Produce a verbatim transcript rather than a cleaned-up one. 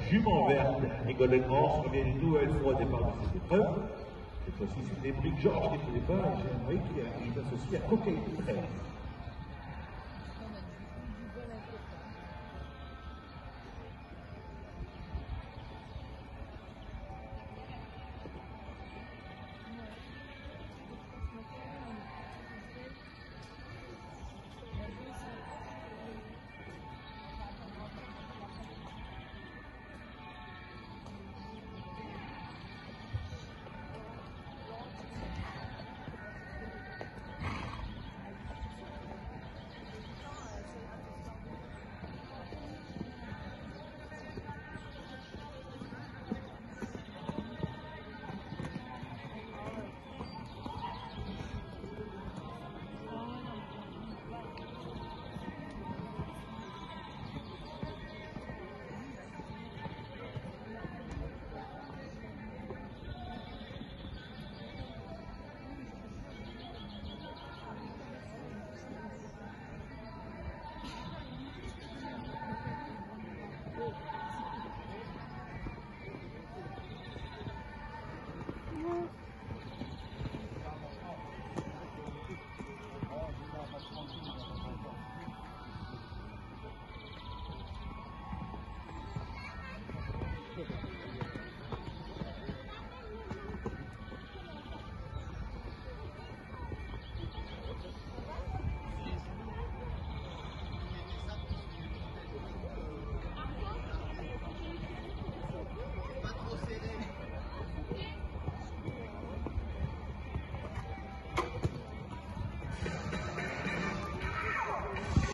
jument verte et Golden Horse reviennent une nouvelle fois au départ de cette épreuve. Cette fois-ci, c'était Brick George qui était au départ et j'ai un qui est associé à Cocaine treize.